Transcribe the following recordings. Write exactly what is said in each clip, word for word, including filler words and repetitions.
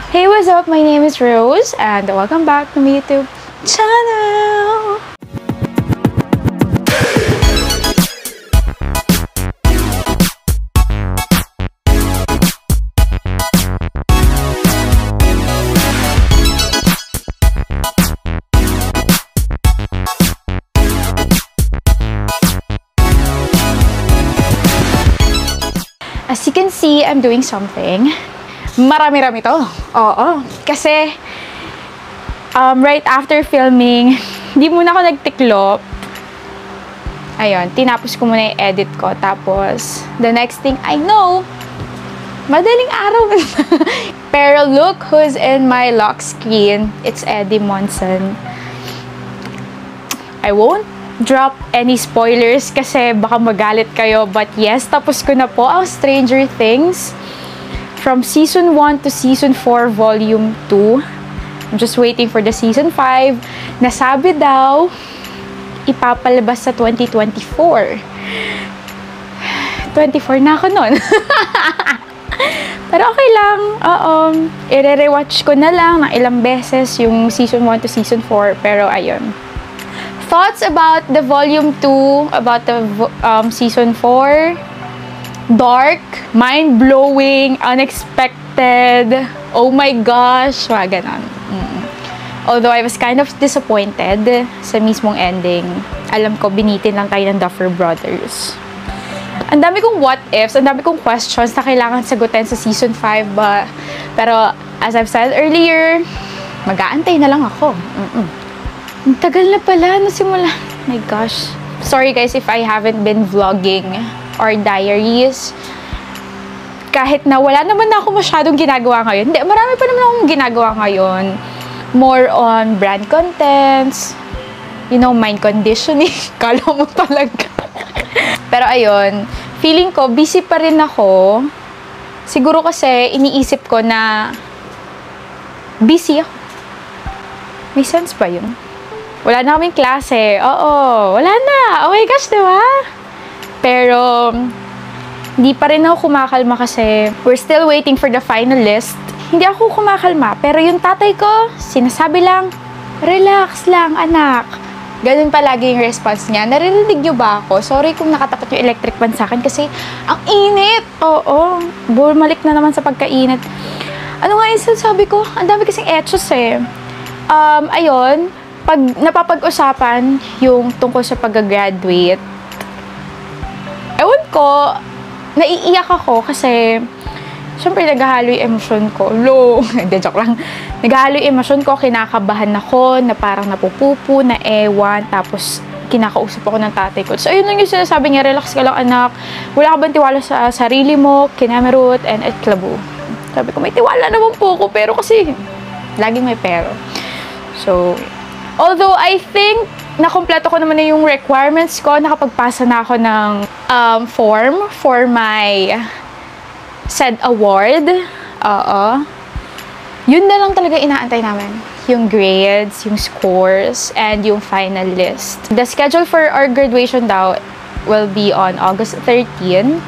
Hey, what's up? My name is Rose and welcome back to my YouTube channel! As you can see, I'm doing something. Marami-rami to. Oo. Kasi, um, right after filming, hindi muna ako nagtiklop. Ayun, tinapos ko muna yung edit ko. Tapos, the next thing I know, madaling araw. Pero look who's in my lock screen. It's Eddie Monson. I won't drop any spoilers kasi baka magalit kayo. But yes, tapos ko na po ang Stranger Things. From Season one to Season four, Volume two. I'm just waiting for the Season five. Nasabi daw, ipapalabas sa twenty twenty-four. twenty-four na ako nun. Pero okay lang. Oo. I-rewatch ko na lang ng ilang beses yung Season one to Season four. Pero ayun. Thoughts about the Volume two, about the um, Season four? Dark, mind-blowing, unexpected, oh my gosh, mga ganon. Mm. Although I was kind of disappointed sa mismong ending. Alam ko, binitin lang tayo ng Duffer Brothers. Ang dami kong what-ifs, ang dami kong questions na kailangan sagutin sa Season five, ba? Pero, as I've said earlier, mag-aantay na lang ako. Mm-mm. Ang tagal na pala, nasimula. Oh my gosh. Sorry guys if I haven't been vlogging or diaries. Kahit na wala naman na ako masyadong ginagawa ngayon. Hindi, marami pa naman akong ginagawa ngayon. More on brand contents, you know, mind conditioning. Kala mo talaga. Pero ayun, feeling ko, busy pa rin ako. Siguro kasi, iniisip ko na busy ako. May sense ba yun? Wala na kaming klase. Oo, wala na. Oh my gosh, diba? Pero, hindi pa rin ako kumakalma kasi we're still waiting for the final list. Hindi ako kumakalma. Pero yung tatay ko, sinasabi lang, relax lang, anak. Ganun palagi yung response niya. Naririnig niyo ba ako? Sorry kung nakatapat yung electric fan sa akin kasi ang init. Oo, bumalik na naman sa pagkainit. Ano nga yung sabi ko? Ang dami kasing etchos eh. Um, ayun, pag napapag-usapan yung tungkol sa pag-graduate, ewan ko, naiiyak ako kasi syempre naghahalo yung emosyon ko. Lo, hindi, joke lang. Naghahalo yung emosyon ko, kinakabahan ako, na parang napupupo, na ewan, tapos kinakausap ako ng tatay ko. So, ayun lang yung sinasabi niya, relax ka lang anak, wala ka bang tiwala sa sarili mo, kinamerot, and at klabo. Sabi ko, may tiwala naman po ko, pero kasi laging may pero. So, although I think nakompleto ko naman na yung requirements ko, nakapagpasa na ako ng um, form for my said award. Oo. Yun na lang talaga inaantay namin. Yung grades, yung scores, and yung final list. The schedule for our graduation daw will be on August thirteenth.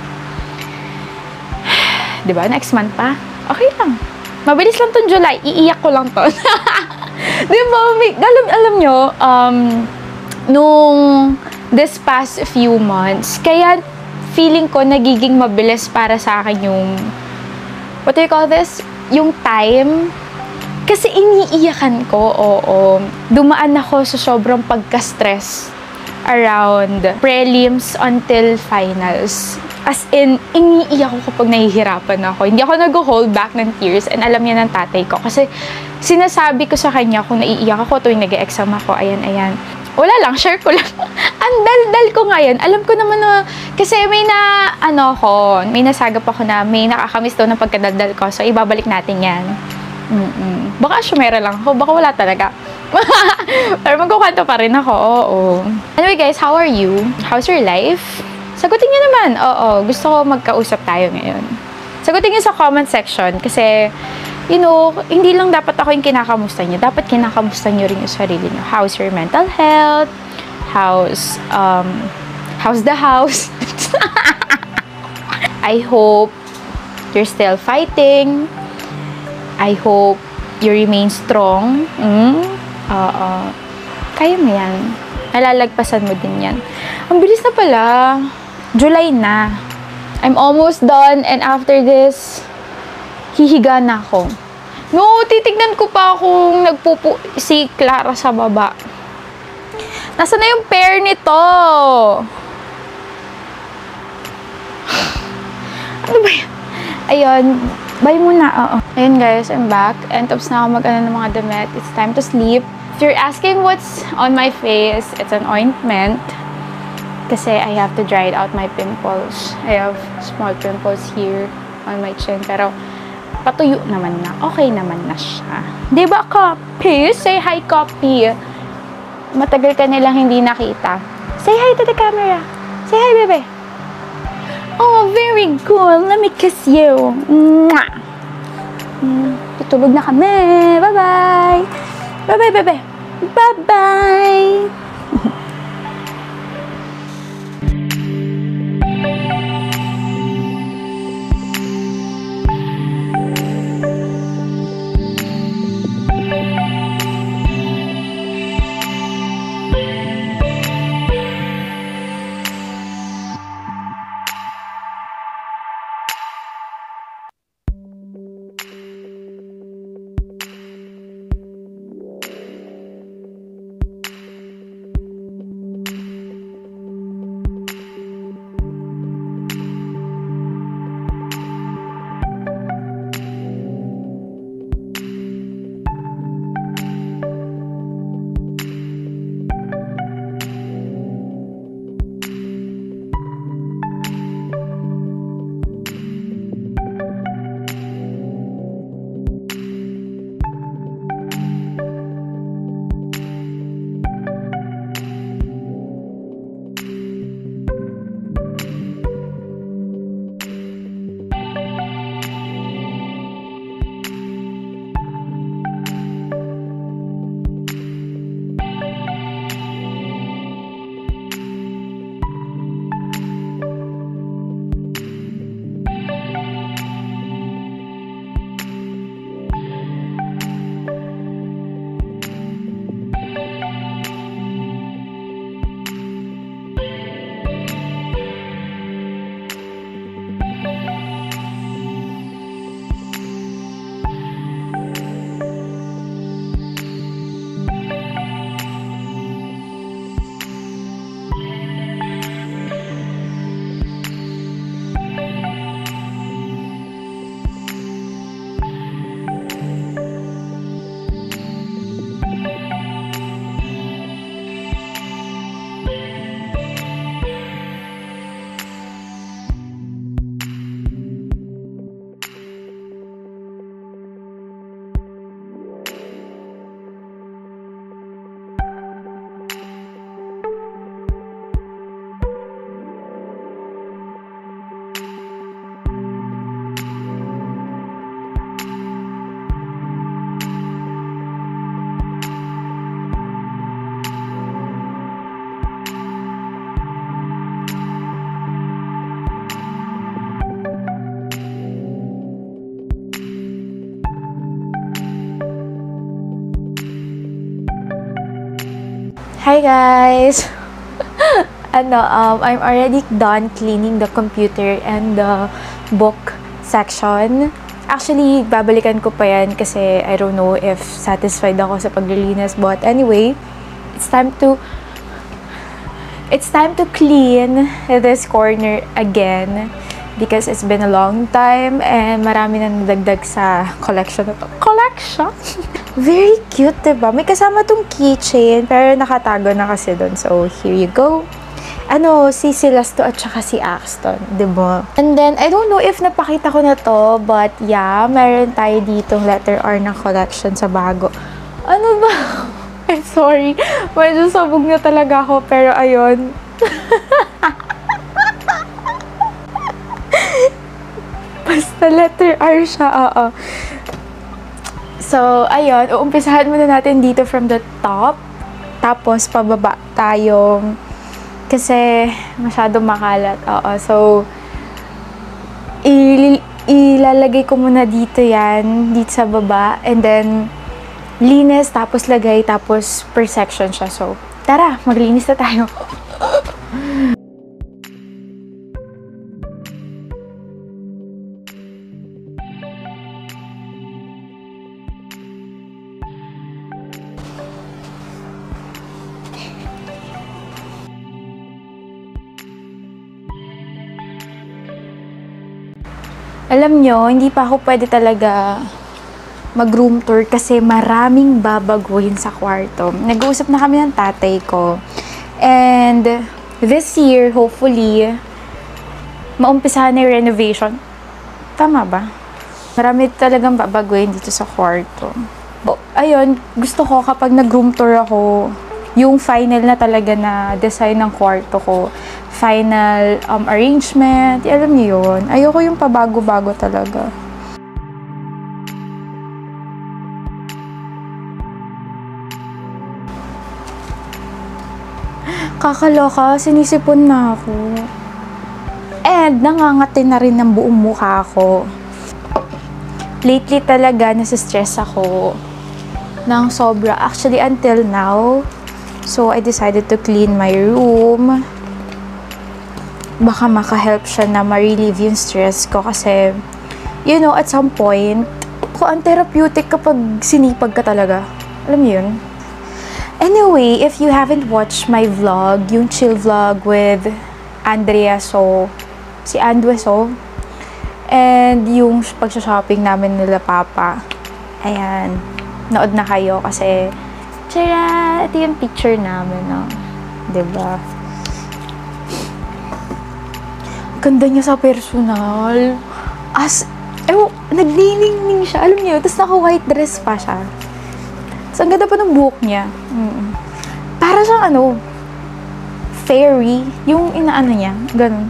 Diba? Next month pa? Okay lang. Mabilis lang tong July. Iiyak ko lang to. Diba? May, alam, alam nyo, um, nung this past few months, kaya feeling ko nagiging mabilis para sa akin yung, what do you call this? Yung time. Kasi iniiyakan ko, oo. Dumaan ako sa sobrang pagka-stress around prelims until finals. As in, iniiyak ko kapag nahihirapan ako. Hindi ako nag-hold back ng tears and alam niya ng tatay ko. Kasi sinasabi ko sa kanya kung naiiyak ako tuwing nag-e-exam ako, ayan, ayan. Wala lang, share ko lang. Ang dal-dal ko ngayon. Alam ko naman na, kasi may na, ano ko, may nasagap ako na may nakakamiss daw ng pagkadaldal ko. So, ibabalik natin yan. Mm-mm. Baka syumera lang ako, baka wala talaga. Pero magkukwento pa rin ako, oo. Anyway guys, how are you? How's your life? Sagutin niyo naman. Oo, gusto ko magkausap tayo ngayon. Sagutin niyo sa comment section kasi, you know, hindi lang dapat ako yung kinakamusta niyo. Dapat kinakamusta niyo rin yung sarili niyo. How's your mental health? How's, um, how's the house? I hope you're still fighting. I hope you remain strong. Mm? Oo. Kaya mo yan. Nalalagpasan mo din yan. Ang bilis na pala. July na. I'm almost done and after this, hihiga na ako. No, titignan ko pa kung nagpupu si Clara sa baba. Nasaan na yung pair nito? Ano ba yan? Ayun. Bye muna. Oo. Ayun guys, I'm back. And tapos na ako mag-ano ng mga damit. It's time to sleep. If you're asking what's on my face, it's an ointment. Kasi I have to dry out my pimples. I have small pimples here on my chin. Pero patuyo naman na. Okay naman na siya. Diba, Copy? Say hi, Copy. Matagal ka nilang hindi nakita. Say hi to the camera. Say hi, bebe. Oh, very good. Let me kiss you. Mwah! Mm, tutulog na kami. Bye-bye. Bye-bye, bebe. Bye-bye. Hi guys! ano, um, I'm already done cleaning the computer and the book section. Actually, babalikan ko pa yan kasi I don't know if satisfied ako sa paglilinis. But anyway, it's time to it's time to clean this corner again because it's been a long time and marami na nadagdag sa collection na to. Collection? Very cute, diba? May kasama tong keychain, pero nakatago na kasi doon. So, here you go. Ano, si Celasto at saka si Axton, diba? And then, I don't know if napakita ko na to, but yeah, meron tayo ditong letter R na collection sa bago. Ano ba? I'm sorry. Medyo sabog na talaga ako, pero ayun. Basta letter R siya, oo. So, ayun, uumpisahan muna natin dito from the top. Tapos, pababa tayong kasi masyadong makalat. Oo, so, ilalagay ko muna dito yan, dito sa baba. And then, linis, tapos lagay, tapos per section siya. So, tara, maglinis na tayo. Alam nyo, hindi pa ako pwede talaga mag-room tour kasi maraming babaguhin sa kwarto. Nag-uusap na kami ng tatay ko. And this year, hopefully, maumpisahan na yung renovation. Tama ba? Marami talagang babaguhin dito sa kwarto. O, ayun, gusto ko kapag nag-room tour ako, yung final na talaga na design ng kwarto ko, final um, arrangement, alam niyo yun. Ayoko yung pabago-bago talaga. Kakaloka, sinisipon na ako. And nangangati na rin ng buong mukha ko. Lately talaga, nasa-stress ako ng sobra. Actually, until now, so I decided to clean my room. Baka maka-help siya na ma-relieve yung stress ko kasi, you know, at some point, ako ang therapeutic kapag sinipag ka talaga. Alam niyo yun? Anyway, if you haven't watched my vlog, yung chill vlog with Andrea So, si Andwe So, and yung pag-shopping namin nila Papa, ayan, nood na kayo kasi, tara, ito yung picture namin, no? Diba? Ganda niya sa personal. As, ewan, nagniningning siya. Alam niyo, tapos naka-white dress pa siya. Tapos ang ganda pa ng buhok niya. Mm-mm. Para siyang ano, fairy. Yung inaano niya. Ganun.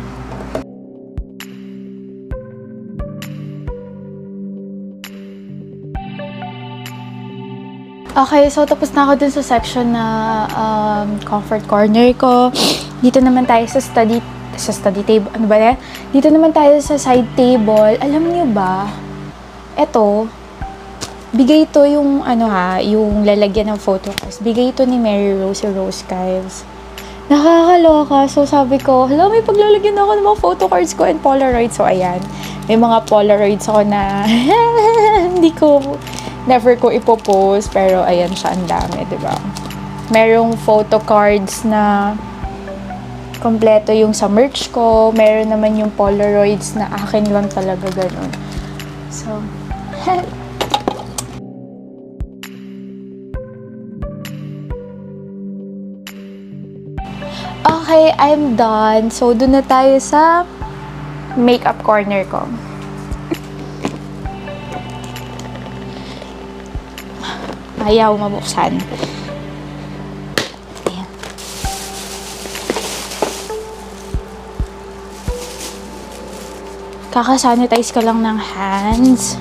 Okay, so tapos na ako dun sa section na um, comfort corner ko. Dito naman tayo sa study sa study table, ano ba yan? Dito naman tayo sa side table. Alam niyo ba, eto, bigay ito yung, ano ha, yung lalagyan ng photo cards. Bigay ito ni Mary Rose, Rose Kives. Nakakaloka. So, sabi ko, hala, may paglalagyan ako ng mga photo cards ko and Polaroid. So, ayan. May mga Polaroids ako na hindi ko, never ko ipopost. Pero, ayan siya, ang dami, diba? Merong photo cards na kompleto yung sa merch ko. Meron naman yung Polaroids na akin lang talaga ganun. So, okay, I'm done. So, dun na tayo sa makeup corner ko. Ayaw mabuksan. Kaka-sanitize ko lang ng hands.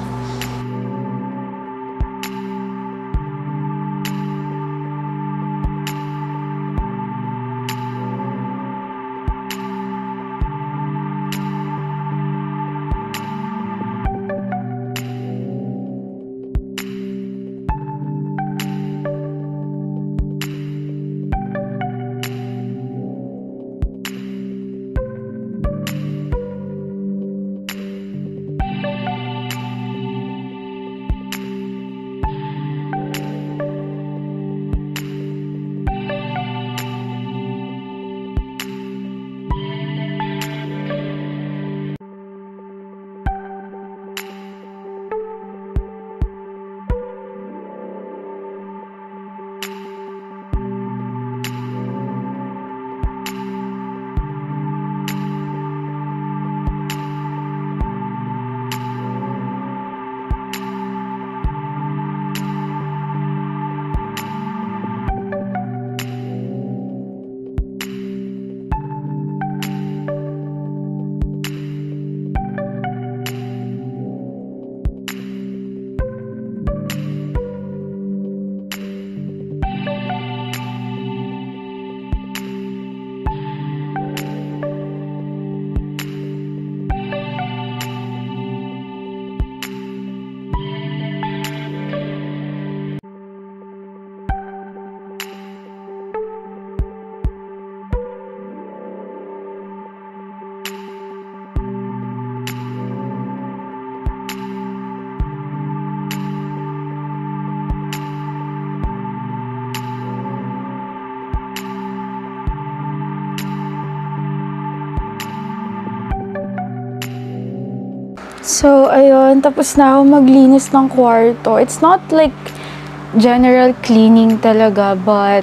So, ayun, tapos na ako maglinis ng kwarto. It's not like general cleaning talaga, but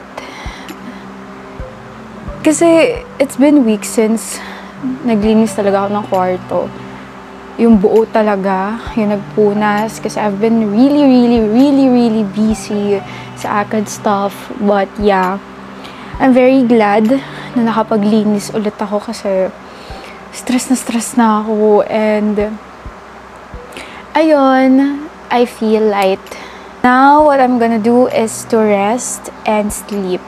kasi it's been weeks since naglinis talaga ako ng kwarto. Yung buo talaga, yung nagpunas, kasi I've been really, really, really, really busy sa A C A D stuff. But yeah, I'm very glad na nakapaglinis ulit ako kasi stress na stress na ako. And ayun, I feel light. Now, what I'm gonna do is to rest and sleep.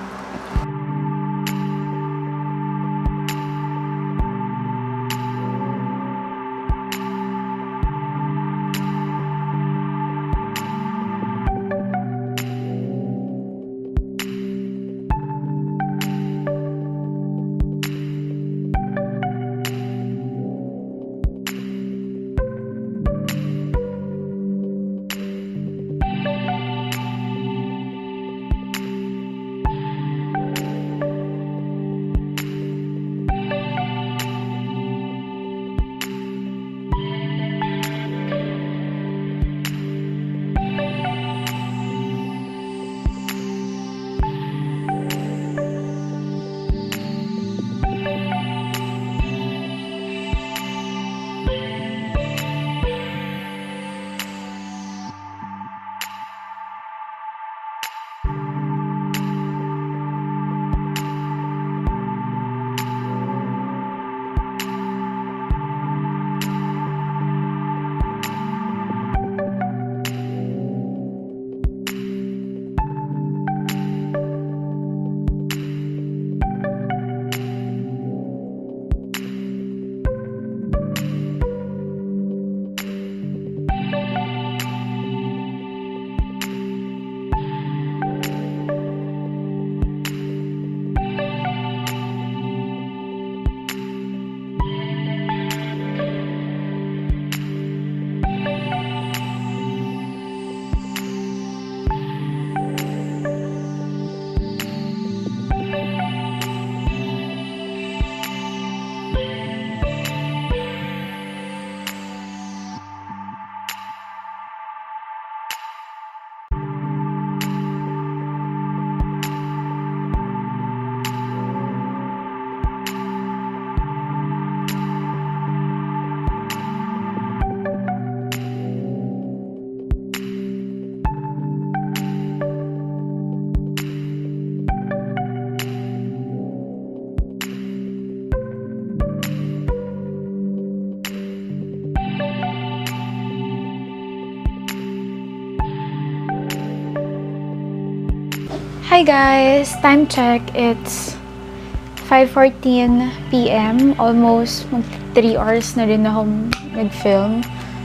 Hi guys! Time check, it's five fourteen p m Almost mag three hours na rin ako nag-film.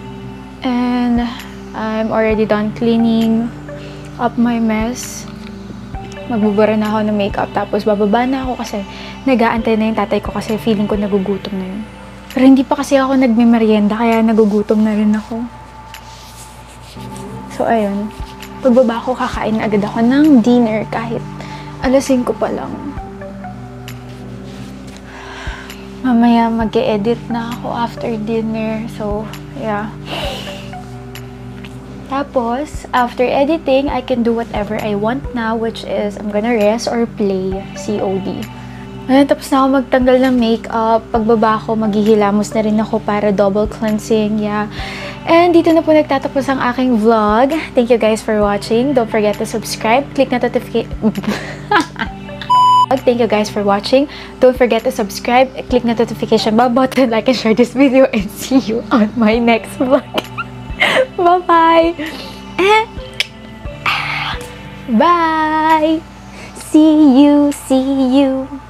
And I'm already done cleaning up my mess. Magbubura na ako ng makeup, tapos bababa na ako kasi nag-aantay na yung tatay ko kasi feeling ko nagugutom na yun. Pero hindi pa kasi ako nagme-merienda kaya nagugutom na rin ako. So ayun. Pagbaba ko, kakain agad ako ng dinner kahit alas singko pa lang. Mamaya mag-e-edit na ako after dinner. So, yeah. Tapos, after editing, I can do whatever I want now, which is I'm gonna rest or play C O D. Ayun, tapos na ako magtanggal ng makeup. Pagbaba ko, maghihilamos na rin ako para double cleansing. Yeah. And dito na po nagtatapos ang aking vlog. Thank you guys for watching. Don't forget to subscribe. Click na notification. Thank you guys for watching. Don't forget to subscribe. Click na notification bell button, like and share this video, and see you on my next vlog. Bye-bye. Bye. See you. See you.